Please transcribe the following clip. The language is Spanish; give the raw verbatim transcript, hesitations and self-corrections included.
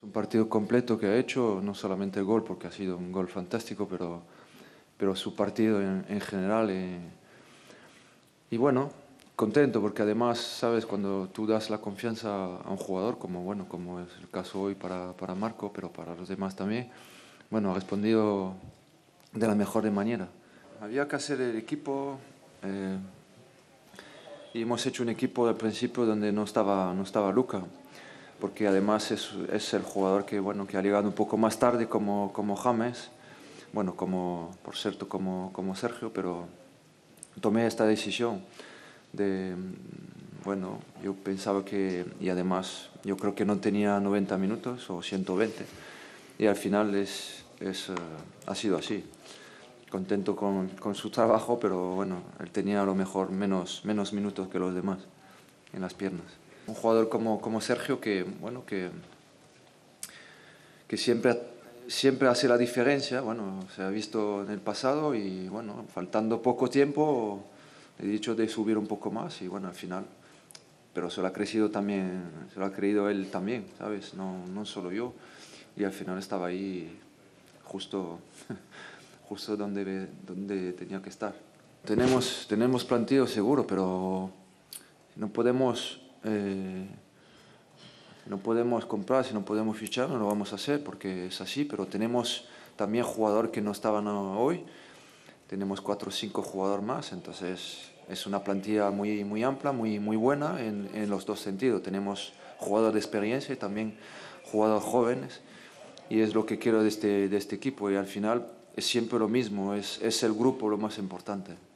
Un partido completo que ha hecho, no solamente el gol, porque ha sido un gol fantástico, pero, pero su partido en, en general. Eh, y bueno, contento, porque además, sabes, cuando tú das la confianza a un jugador, como, bueno, como es el caso hoy para, para Marco, pero para los demás también, bueno, ha respondido de la mejor manera. Había que hacer el equipo, eh, y hemos hecho un equipo al principio donde no estaba, no estaba Luka, porque además es, es el jugador que, bueno, que ha llegado un poco más tarde como, como James, bueno, como, por cierto, como, como Sergio, pero tomé esta decisión de, bueno, yo pensaba que, y además yo creo que no tenía noventa minutos o ciento veinte, y al final es, es, uh, ha sido así. Contento con, con su trabajo, pero bueno, él tenía a lo mejor menos, menos minutos que los demás en las piernas. Un jugador como, como Sergio que, bueno, que, que siempre, siempre hace la diferencia, bueno, se ha visto en el pasado y bueno, faltando poco tiempo he dicho de subir un poco más y bueno, al final, pero se lo ha crecido también, se lo ha creído él también, ¿sabes? No, no solo yo, y al final estaba ahí justo, justo donde, donde tenía que estar. Tenemos, tenemos plantilla seguro, pero no podemos... Eh, no podemos comprar, si no podemos fichar, no lo vamos a hacer porque es así, pero tenemos también jugadores que no estaban hoy, tenemos cuatro o cinco jugadores más, entonces es una plantilla muy, muy amplia, muy, muy buena en, en los dos sentidos. Tenemos jugadores de experiencia y también jugadores jóvenes, y es lo que quiero de este, de este equipo, y al final es siempre lo mismo, es, es el grupo lo más importante.